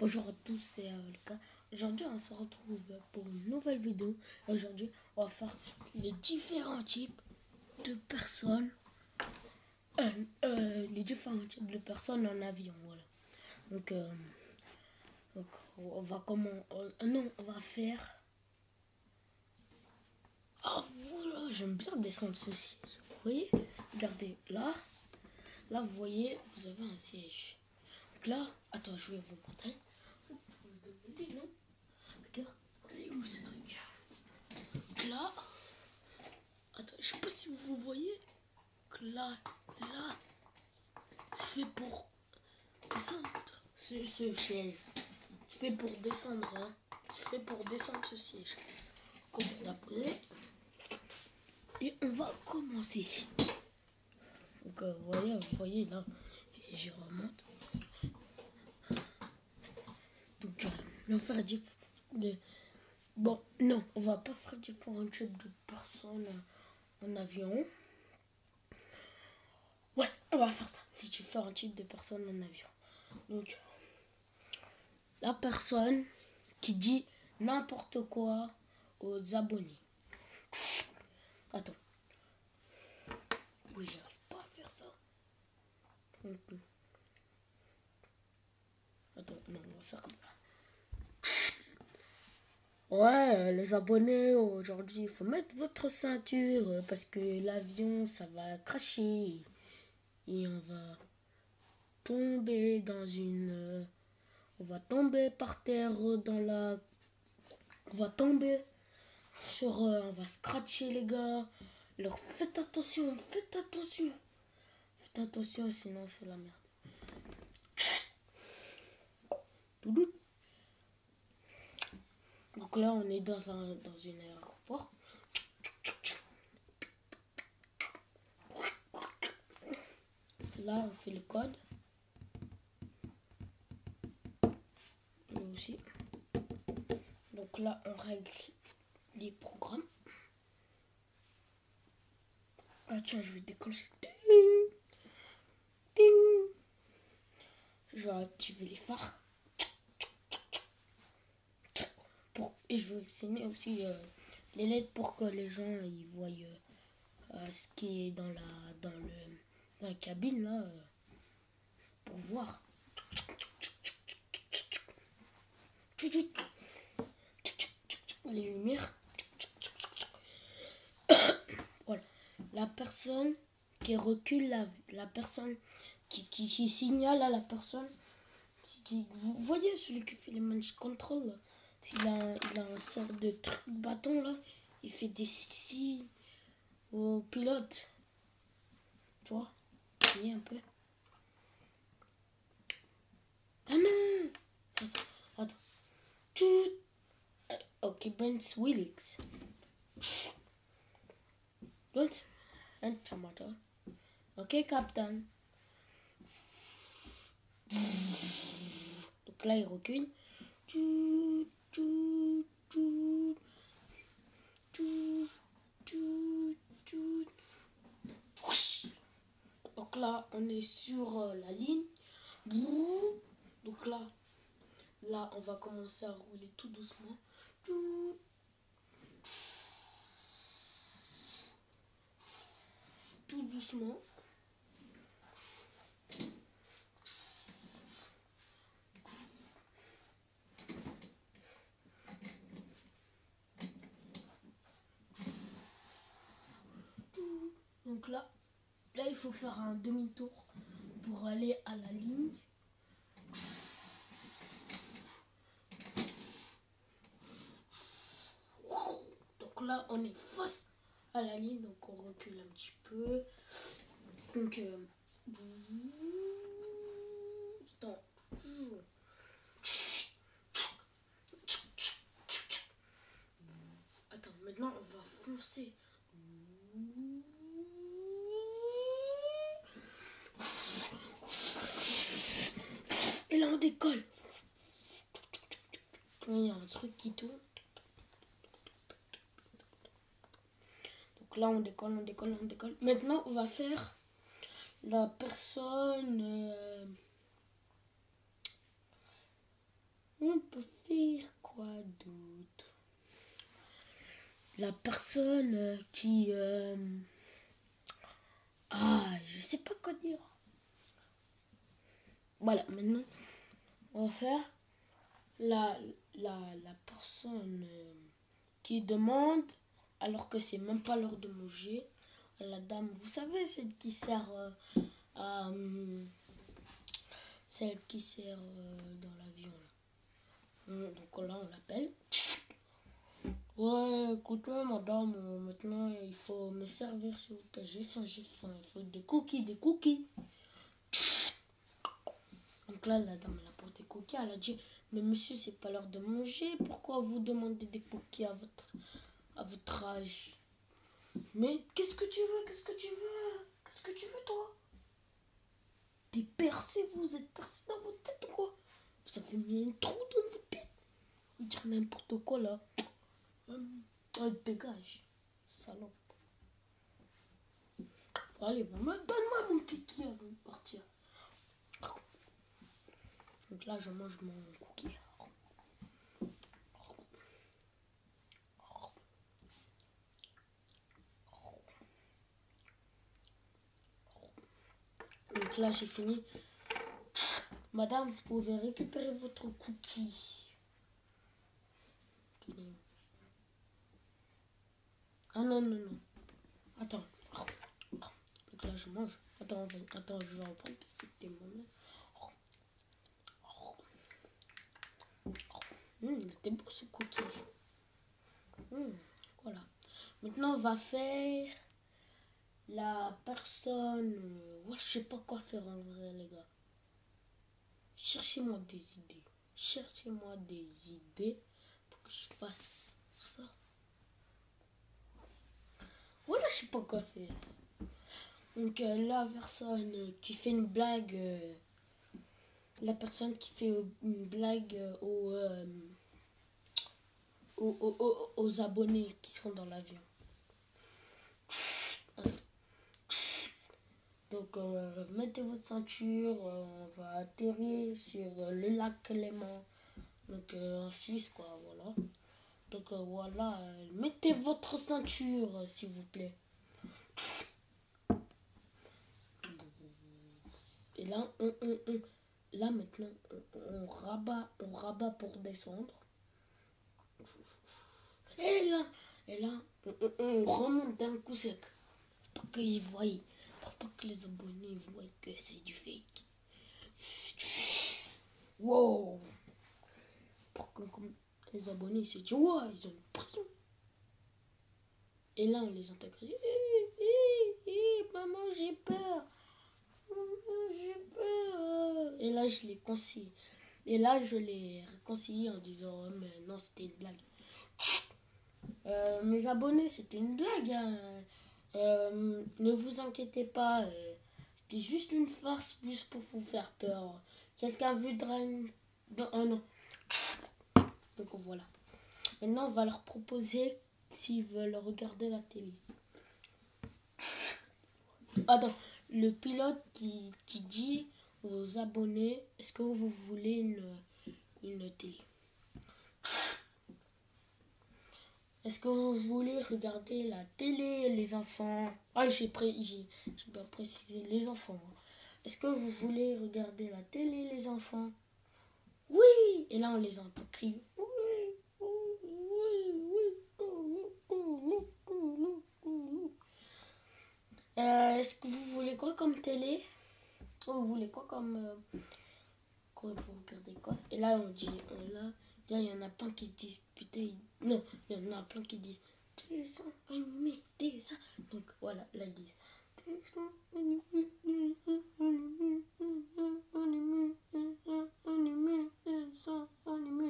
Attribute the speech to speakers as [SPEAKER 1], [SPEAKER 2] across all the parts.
[SPEAKER 1] Bonjour à tous, c'est Avalka. Aujourd'hui, on se retrouve pour une nouvelle vidéo. Aujourd'hui, on va faire les différents types de personnes. Les différents types de personnes en avion. Voilà. Donc on va on va faire. Ah voilà, j'aime bien descendre ceci. Vous voyez? Regardez, là, vous voyez, vous avez un siège. Donc là, attends, je vais vous montrer. Non? Regarde, elle est où ce truc? Là, attends, je sais pas si vous voyez que là, c'est fait pour descendre ce siège. C'est fait pour descendre, hein. C'est fait pour descendre ce siège. Comme on l'a posé. Et on va commencer. Donc, vous voyez là, et je remonte. Donc, on va faire Bon, non, on va pas faire différents types de personnes en avion. Ouais, on va faire ça. Les différents types de personnes en avion. Donc, la personne qui dit n'importe quoi aux abonnés. Attends. Oui, j'arrive pas à faire ça. Attends, non, on va faire comme ça. Ouais, les abonnés, aujourd'hui, il faut mettre votre ceinture parce que l'avion, ça va cracher. Et on va tomber on va tomber par terre on va tomber on va scratcher les gars. Alors faites attention. Faites attention, sinon c'est la merde. Donc là, on est dans un aéroport. Là, on fait le code. Là aussi. Donc là, on règle les programmes. Ah tiens, je vais décoller. Je vais activer les phares. Et je vais signer aussi les lettres pour que les gens ils voient ce qui est dans la cabine là pour voir. Les lumières. Voilà. La personne qui recule, la personne qui signale à la personne vous voyez celui qui fait les manches contrôle. Il a un sort de truc bâton là. Il fait des signes au pilote. Tu vois? Voyez un peu. Ah non! Attends. Ok, Ben's Willix. Don't enter matter. Ok, Captain. Donc là, il recule. Donc là, on est sur la ligne. Donc là, on va commencer à rouler tout doucement. Tout doucement. Donc là, il faut faire un demi-tour pour aller à la ligne. Donc là, on est face à la ligne, donc on recule un petit peu. Donc, attends, maintenant on va foncer. Et là on décolle. Il y a un truc qui tourne. Donc là on décolle. Maintenant on va faire la personne On peut faire quoi d'autre? La personne qui... je sais pas quoi dire. Voilà, maintenant, on va faire la personne qui demande, alors que c'est même pas l'heure de manger. La dame, vous savez, celle qui sert à... celle qui sert dans l'avion. Donc là, on l'appelle. Ouais, écoutez, madame, maintenant, il faut me servir, s'il vous plaît. J'ai faim, j'ai faim. Il faut des cookies, des cookies. Donc là, la dame, elle apporte des cookies. Elle a dit, mais monsieur, c'est pas l'heure de manger. Pourquoi vous demandez des cookies à votre âge? Mais qu'est-ce que tu veux? Qu'est-ce que tu veux? Qu'est-ce que tu veux, toi? T'es percé, vous êtes percé dans votre tête ou quoi? Vous avez mis un trou dans votre tête. Vous dire n'importe quoi, là. Dégage, salope. Allez, donne-moi mon kiki avant de partir. Donc là, je mange mon cookie. Donc là, j'ai fini. Madame, vous pouvez récupérer votre cookie. Ah non, non, non. Attends. Donc là, je mange. Attends, je vais en prendre parce que t'es mon main. C'était beau ce cookie. Voilà. Maintenant, on va faire la personne. Ouais, je sais pas quoi faire en vrai, les gars. Cherchez-moi des idées. Cherchez-moi des idées pour que je fasse ça. Voilà, je sais pas quoi faire. Donc, la personne qui fait une blague. La personne qui fait une blague aux abonnés qui seront dans l'avion. Donc, mettez votre ceinture, on va atterrir sur le lac Clément, donc en Suisse, quoi, voilà. Donc, voilà, mettez votre ceinture, s'il vous plaît. Et là, là maintenant, on rabat pour descendre. Et là, on remonte d'un coup sec. Pour qu'ils voient, pour pas que les abonnés voient que c'est du fake. Wow! Pour que comme les abonnés se disent, wow, ils ont une pression. Et là, on les entend crier, maman, j'ai peur. Maman, j'ai peur. Et là, je les conseille. Et là, je les réconcilie en disant, oh, mais non, c'était une blague. Mes abonnés, c'était une blague. Hein. Ne vous inquiétez pas. C'était juste une farce plus pour vous faire peur. Quelqu'un voudra une... Oh non. Donc voilà. Maintenant, on va leur proposer s'ils veulent regarder la télé. Attends, le pilote qui dit aux abonnés, est-ce que vous voulez une télé? Est-ce que vous voulez regarder la télé, les enfants? Ah, j'ai bien précisé, les enfants. Est-ce que vous voulez regarder la télé, les enfants? Oui! Et là, on les entend crier. Est-ce que vous voulez quoi comme télé? Vous voulez quoi comme... vous regardez quoi? Et là, on dit... là, il y en a plein qui disent... Putain, non, il y en a plein qui disent... Dessin animé, dessin... Donc, voilà, là, ils disent... Dessin animé, dessin animé.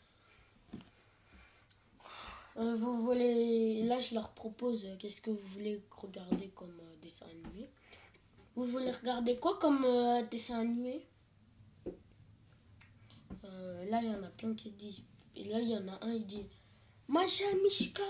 [SPEAKER 1] Vous voulez... Là, je leur propose... qu'est-ce que vous voulez regarder comme dessin animé? Vous voulez regarder quoi comme dessin animé? Là, il y en a plein qui se disent... Et là, il y en a un, il dit... Masha Mishka.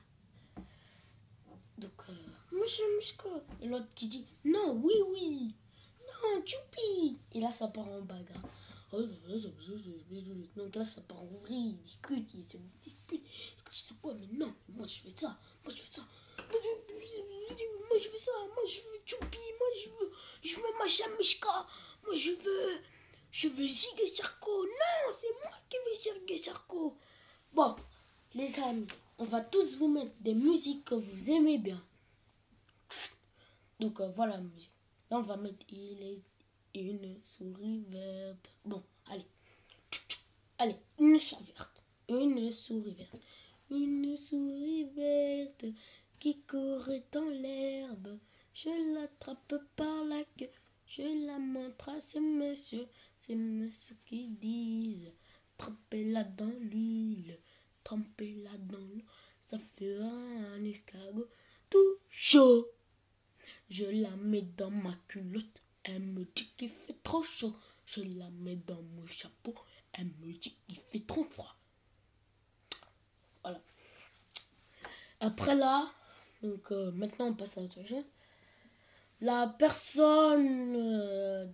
[SPEAKER 1] Donc, Masha Mishka. Et l'autre qui dit... Non, oui. Non, Choupi. Et là, ça part en bagarre. Donc là, ça part en vrille, il discute, il se dispute. Je sais pas, mais non, moi je fais ça, moi je fais ça. Moi je fais ça, moi je veux Choupi, je veux Macha Mishka, moi je veux Zig Charco. Non, c'est moi qui veux Zig Charco. Bon, les amis, on va tous vous mettre des musiques que vous aimez bien. Donc voilà la musique. Là, on va mettre il est une souris verte. Bon, allez. Allez, une souris verte. Une souris verte. Une souris verte qui courait dans l'herbe. Je l'attrape par la queue. Je la montre à ces messieurs. Ces messieurs qui disent trempez-la dans l'huile. Trempez-la dans l'eau. Ça fera un escargot tout chaud. Je la mets dans ma culotte. Elle me dit qu'il fait trop chaud. Je la mets dans mon chapeau. Elle me dit qu'il fait trop froid. Voilà. Après là, donc maintenant on passe à autre chose. La personne...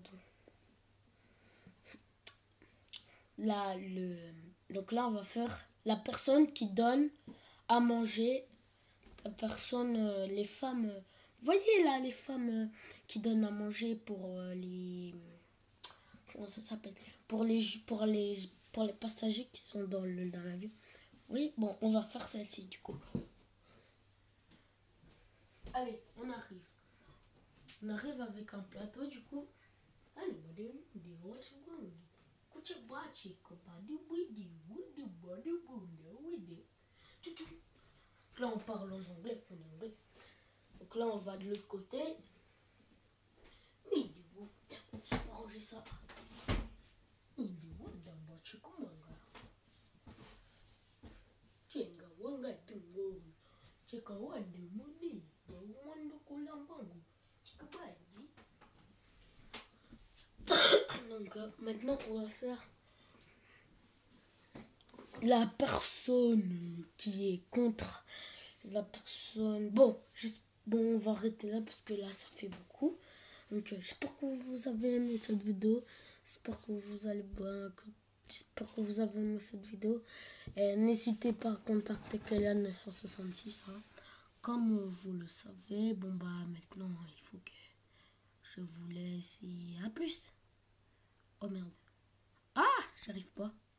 [SPEAKER 1] donc là on va faire la personne qui donne à manger. La personne, les femmes... vous voyez là les femmes qui donnent à manger pour les... Comment ça s'appelle, pour les passagers qui sont dans l'avion. Oui, bon, on va faire celle-ci du coup. Allez, on arrive. On arrive avec un plateau du coup. Allez, là on parle en anglais, Donc là on va de l'autre côté. J'ai pas rangé ça. Donc maintenant on va faire la personne qui est contre la personne. Bon, on va arrêter là parce que là ça fait beaucoup. Donc j'espère que vous avez aimé cette vidéo. J'espère que vous allez bien. J'espère que vous avez aimé cette vidéo. Et n'hésitez pas à contacter Kélian 966. Hein. Comme vous le savez, bon bah maintenant il faut que je vous laisse et à plus. Oh merde. Ah, j'arrive pas.